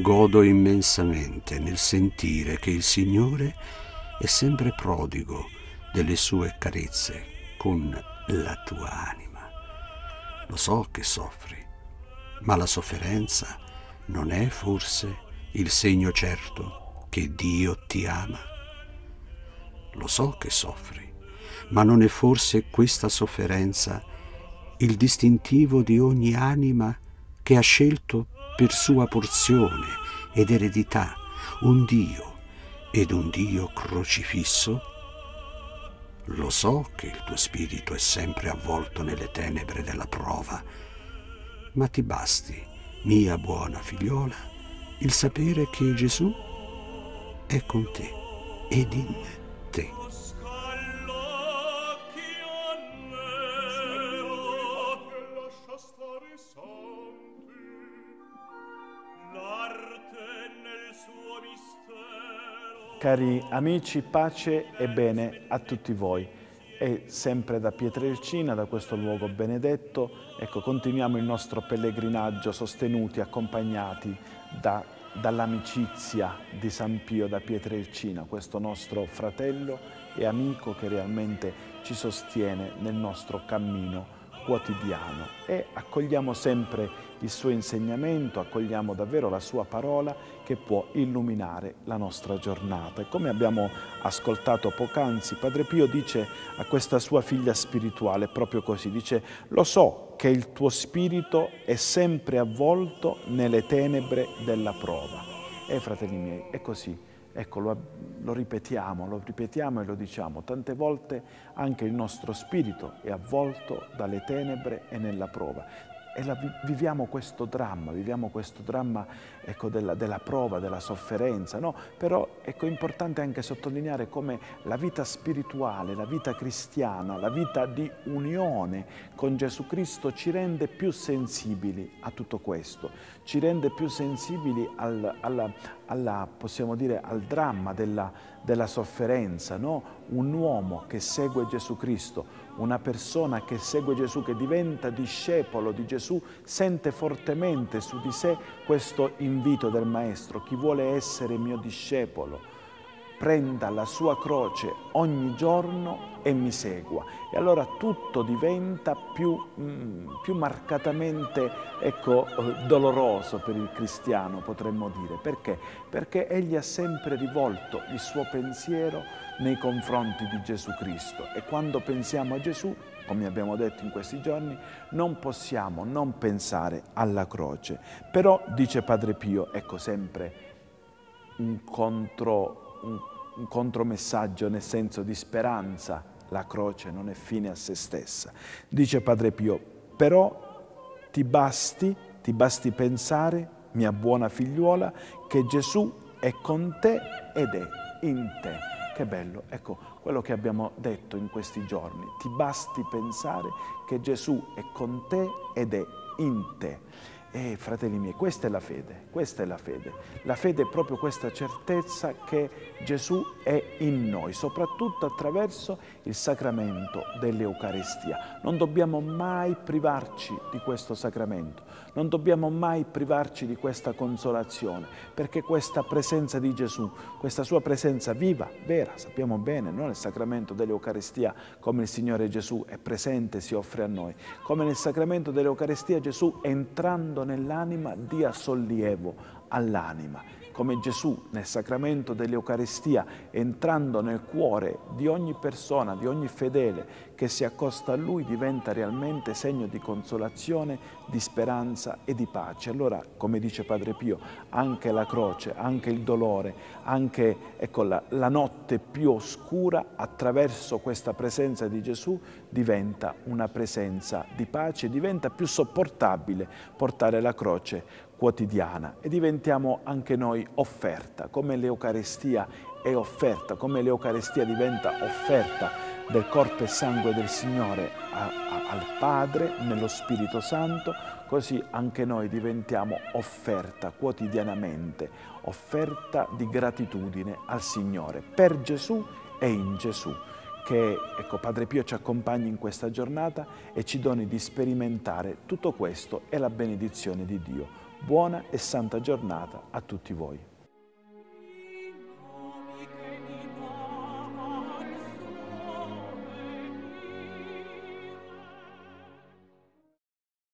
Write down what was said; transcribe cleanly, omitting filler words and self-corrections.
Godo immensamente nel sentire che il Signore è sempre prodigo delle sue carezze con la tua anima. Lo so che soffri, ma la sofferenza non è forse il segno certo che Dio ti ama? Lo so che soffri, ma non è forse questa sofferenza il distintivo di ogni anima che ha scelto per sua porzione ed eredità un Dio ed un Dio crocifisso? Lo so che il tuo spirito è sempre avvolto nelle tenebre della prova, ma ti basti, mia buona figliola, il sapere che Gesù è con te ed in te. Cari amici, pace e bene a tutti voi. E sempre da Pietrelcina, da questo luogo benedetto, ecco, continuiamo il nostro pellegrinaggio sostenuti, accompagnati dall'amicizia di San Pio da Pietrelcina, questo nostro fratello e amico che realmente ci sostiene nel nostro cammino quotidiano, e accogliamo sempre il suo insegnamento, accogliamo davvero la sua parola che può illuminare la nostra giornata. E come abbiamo ascoltato poc'anzi, Padre Pio dice a questa sua figlia spirituale proprio così, dice: lo so che il tuo spirito è sempre avvolto nelle tenebre della prova. E fratelli miei, è così. Ecco, lo ripetiamo e lo diciamo. Tante volte anche il nostro spirito è avvolto dalle tenebre e nella prova. E viviamo questo dramma, ecco, della prova, della sofferenza, no? Però ecco, è importante anche sottolineare come la vita spirituale, la vita cristiana, la vita di unione con Gesù Cristo ci rende più sensibili a tutto questo, ci rende più sensibili possiamo dire, al dramma della sofferenza, no? Un uomo che segue Gesù Cristo, una persona che segue Gesù, che diventa discepolo di Gesù, sente fortemente su di sé questo invito del Maestro: chi vuole essere mio discepolo prenda la sua croce ogni giorno e mi segua. E allora tutto diventa più marcatamente, ecco, doloroso per il cristiano, potremmo dire. Perché? Perché egli ha sempre rivolto il suo pensiero nei confronti di Gesù Cristo, e quando pensiamo a Gesù, come abbiamo detto in questi giorni, non possiamo non pensare alla croce. Però, dice Padre Pio, ecco, sempre un contromessaggio nel senso di speranza: la croce non è fine a se stessa. Dice Padre Pio: però ti basti pensare, mia buona figliuola, che Gesù è con te ed è in te. Che bello, ecco quello che abbiamo detto in questi giorni: ti basti pensare che Gesù è con te ed è in te. E fratelli miei, questa è la fede, La fede è proprio questa certezza che Gesù è in noi, soprattutto attraverso il sacramento dell'Eucaristia. Non dobbiamo mai privarci di questo sacramento, non dobbiamo mai privarci di questa consolazione, perché questa presenza di Gesù, questa sua presenza viva, vera, sappiamo bene, no? Nel sacramento dell'Eucaristia, come il Signore Gesù è presente, si offre a noi, come nel sacramento dell'Eucaristia Gesù, entrando nell'anima, dia sollievo all'anima, come Gesù nel sacramento dell'Eucaristia, entrando nel cuore di ogni persona, di ogni fedele che si accosta a Lui, diventa realmente segno di consolazione, di speranza e di pace. Allora, come dice Padre Pio, anche la croce, anche il dolore, anche, ecco, la notte più oscura, attraverso questa presenza di Gesù, diventa una presenza di pace, diventa più sopportabile portare la croce quotidiana, e diventiamo anche noi offerta, come l'Eucaristia è offerta, come l'Eucaristia diventa offerta del corpo e sangue del Signore al Padre nello Spirito Santo, così anche noi diventiamo offerta quotidianamente, offerta di gratitudine al Signore, per Gesù e in Gesù. Che, ecco, Padre Pio ci accompagni in questa giornata e ci doni di sperimentare tutto questo e la benedizione di Dio. Buona e santa giornata a tutti voi.